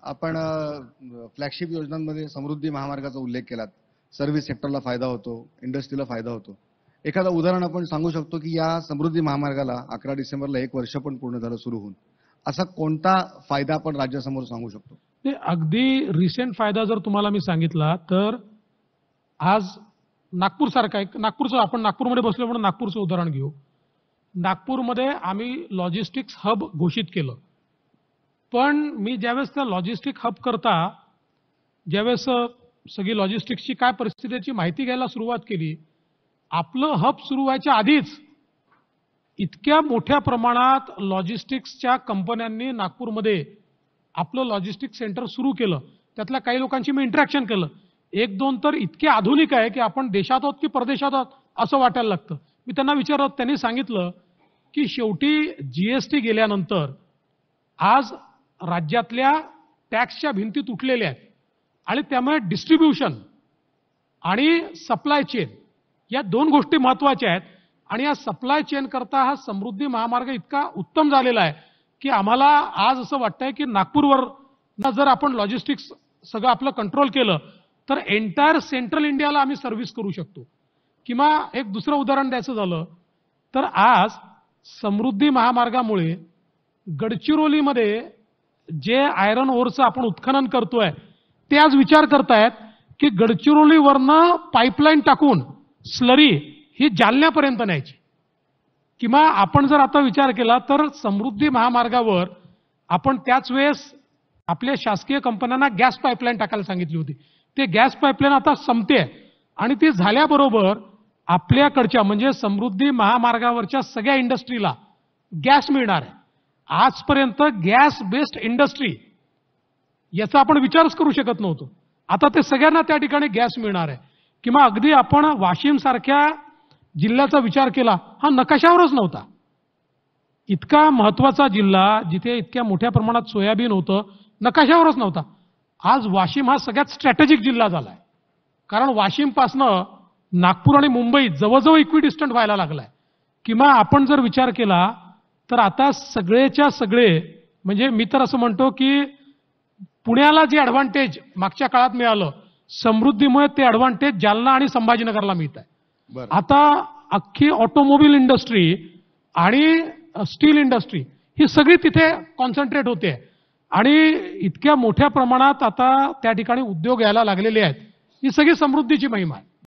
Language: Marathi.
आपण फ्लॅगशिप योजनांमध्ये समृद्धी महामार्गाचा उल्लेख केलात. सर्व्हिस सेक्टरला फायदा होतो, इंडस्ट्रीला फायदा होतो. एखादं उदाहरण आपण सांगू शकतो की या समृद्धी महामार्गाला 11 डिसेंबरला 1 वर्ष पण पूर्ण झालं सुरू होऊन. असा कोणता फायदा आपण राज्यासमोर सांगू शकतो? ते अगदी रिसेंट फायदा जर तुम्हाला मी सांगितला तर आज नागपूर सारखा एक आपण नागपूरमध्ये बसलो म्हणून नागपूरचं उदाहरण घेऊ. नागपूरमध्ये आम्ही लॉजिस्टिक्स हब घोषित केलं. पण मी ज्यावेळेस त्या लॉजिस्टिक हब करता ज्यावेळेस सगळी लॉजिस्टिक्सची काय परिस्थितीची माहिती घ्यायला सुरुवात केली, आपलं हब सुरू व्हायच्या आधीच इतक्या मोठ्या प्रमाणात लॉजिस्टिक्सच्या कंपन्यांनी नागपूरमध्ये आपलं लॉजिस्टिक सेंटर सुरू केलं. त्यातल्या काही लोकांशी मी इंटरॅक्शन केलं. एक दोन तर इतके आधुनिक आहे की आपण देशात आहोत की परदेशात आहोत असं वाटायला लागतं. मी त्यांना विचारलं, त्यांनी सांगितलं की शेवटी जीएसटी गेल्यानंतर आज राज्यातल्या टॅक्सच्या भिंती तुटलेल्या आहेत आणि त्यामुळे डिस्ट्रीब्युशन आणि सप्लाय चेन या दोन गोष्टी महत्त्वाच्या आहेत. आणि या सप्लाय चेन करता हा समृद्धी महामार्ग इतका उत्तम झालेला आहे की आम्हाला आज असं वाटतंय की नागपूरवर जर आपण लॉजिस्टिक्स सगळं आपलं कंट्रोल केलं तर एंटायर सेंट्रल इंडियाला आम्ही सर्व्हिस करू शकतो. किंवा एक दुसरं उदाहरण द्यायचं झालं तर आज समृद्धी महामार्गामुळे गडचिरोलीमध्ये जे आयरन ओरचं आपण उत्खनन करतोय ते आज विचार करतायत की गडचिरोलीवरनं पाईपलाईन टाकून स्लरी ही जालन्यापर्यंत न्यायची. किंवा आपण जर आता विचार केला तर समृद्धी महामार्गावर आपण त्याच वेळेस आपल्या शासकीय कंपन्यांना गॅस पाईपलाईन टाकायला सांगितली होती. ते गॅस पाईपलाईन आता संपते आणि ती झाल्याबरोबर आपल्याकडच्या म्हणजे समृद्धी महामार्गावरच्या सगळ्या इंडस्ट्रीला गॅस मिळणार आहे. आजपर्यंत गॅस बेस्ड इंडस्ट्री याचा आपण विचारच करू शकत नव्हतो. आता ते सगळ्यांना त्या ठिकाणी गॅस मिळणार आहे. किंवा अगदी आपण वाशिम सारख्या जिल्ह्याचा विचार केला, हा नकाशावरच नव्हता. इतका महत्वाचा जिल्हा जिथे इतक्या मोठ्या प्रमाणात सोयाबीन होतं, नकाशावरच नव्हता. आज वाशिम हा सगळ्यात स्ट्रॅटेजिक जिल्हा झालाय. कारण वाशिमपासनं नागपूर आणि मुंबई जवळजवळ इक्विडिस्टंट व्हायला लागलाय. किंवा आपण जर विचार केला तर आता सगळेच्या सगळे म्हणजे मी तर असं म्हणतो की पुण्याला जे ॲडव्हान्टेज मागच्या काळात मिळालं समृद्धीमुळे ते ॲडव्हान्टेज जालना आणि संभाजीनगरला मिळत आहे. आता अख्खी ऑटोमोबाईल इंडस्ट्री आणि स्टील इंडस्ट्री ही सगळी तिथे कॉन्सन्ट्रेट होते आणि इतक्या मोठ्या प्रमाणात आता त्या ठिकाणी उद्योग यायला लागलेले आहेत. ही सगळी समृद्धीची महिमा आहे.